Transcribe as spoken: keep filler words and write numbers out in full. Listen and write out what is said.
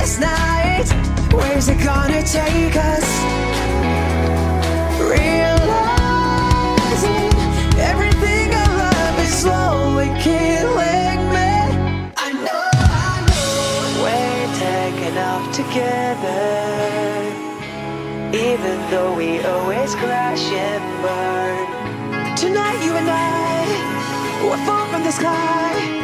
last night. Where's it gonna take us? Realizing everything I love is slowly killing me. I know, I know we're taken off together, even though we always crash and burn. Tonight you and I, we're fall from the sky.